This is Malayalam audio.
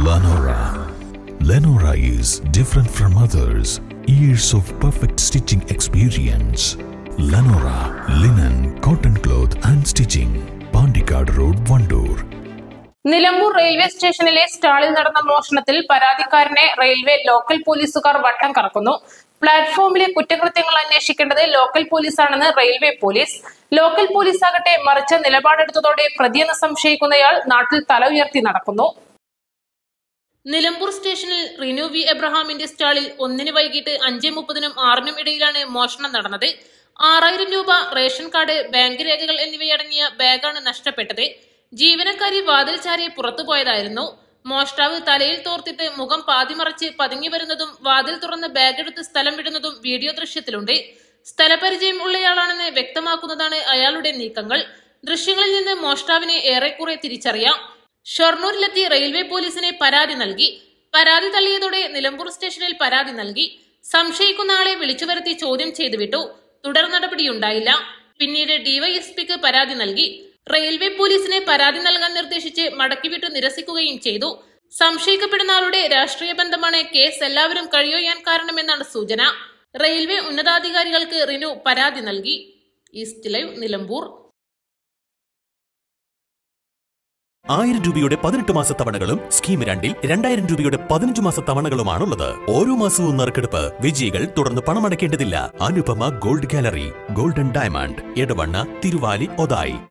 Lenora. Lenora is different from others. Years of perfect stitching experience. Lenora linen, cotton cloth and stitching. Pandikad Road, Vandoor. Nilambur railway സ്റ്റേഷനിലെ സ്റ്റാളിൽ നടന്ന മോഷണത്തിൽ പരാതിക്കാരനെ റെയിൽവേ ലോക്കൽ പോലീസുകാർ വട്ടം കറക്കുന്നു. പ്ലാറ്റ്ഫോമിലെ കുറ്റകൃത്യങ്ങൾ അന്വേഷിക്കേണ്ടത് ലോക്കൽ പോലീസാണെന്ന് റെയിൽവേ പോലീസ്. ലോക്കൽ പോലീസ് ആകട്ടെ മറിച്ച് നിലപാടെടുത്തതോടെ പ്രതിയെന്ന് സംശയിക്കുന്നയാൾ നാട്ടിൽ തല ഉയർത്തി നടക്കുന്നു. നിലമ്പൂർ സ്റ്റേഷനിൽ റിനു വി എബ്രഹാമിന്റെ സ്റ്റാളിൽ 1 വൈകിട്ട് 5:30-നും 6-നും ഇടയിലാണ് മോഷണം നടന്നത്. 6000 രൂപ, റേഷൻ കാർഡ്, ബാങ്ക് രേഖകൾ എന്നിവയടങ്ങിയ ബാഗാണ് നഷ്ടപ്പെട്ടത്. ജീവനക്കാരി വാതിൽ ചാരി പുറത്തുപോയതായിരുന്നു. മോഷ്ടാവ് തലയിൽ തോർത്തിട്ട് മുഖം പാതിമറച്ച് പതുങ്ങി വരുന്നതും വാതിൽ തുറന്ന് ബാഗ് എടുത്ത് സ്ഥലം വിടുന്നതും വീഡിയോ ദൃശ്യത്തിലുണ്ട്. സ്ഥലപരിചയം ഉള്ളയാളാണെന്ന് വ്യക്തമാക്കുന്നതാണ് അയാളുടെ നീക്കങ്ങൾ. ദൃശ്യങ്ങളിൽ നിന്ന് മോഷ്ടാവിനെ ഏറെക്കുറെ തിരിച്ചറിയാം. ഷൊർണൂരിലെത്തി റെയിൽവേ പോലീസിന് പരാതി നൽകി. പരാതി തള്ളിയതോടെ നിലമ്പൂർ സ്റ്റേഷനിൽ പരാതി നൽകി. സംശയിക്കുന്ന ആളെ വിളിച്ചു വരുത്തി ചോദ്യം ചെയ്തു വിട്ടു. തുടർ നടപടിയുണ്ടായില്ല. പിന്നീട് ഡിവൈഎസ്പിക്ക് പരാതി നൽകി. റെയിൽവേ പോലീസിനെ പരാതി നൽകാൻ നിർദ്ദേശിച്ച് മടക്കിവിട്ട് നിരസിക്കുകയും ചെയ്തു. സംശയിക്കപ്പെടുന്ന ആളുടെ രാഷ്ട്രീയ ബന്ധമാണ് കേസ് എല്ലാവരും കഴിയൊയ്യാൻ കാരണമെന്നാണ് സൂചന. റെയിൽവേ ഉന്നതാധികാരികൾക്ക് റിനു പരാതി നൽകി. East live, Nilambur. 1000 രൂപയുടെ 18 മാസ തവണകളും സ്കീം 2-ൽ 2000 രൂപയുടെ 15 മാസ തവണകളുമാണുള്ളത്. ഓരോ മാസവും നറുക്കെടുപ്പ്. വിജയികൾ തുടർന്ന് പണമടയ്ക്കേണ്ടതില്ല. Anupama gold gallery, golden diamond, Edavanna, Thiruvali, Othayi.